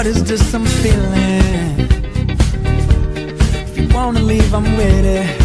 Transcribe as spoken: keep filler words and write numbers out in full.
What is this I'm feeling? If you wanna leave, I'm with it.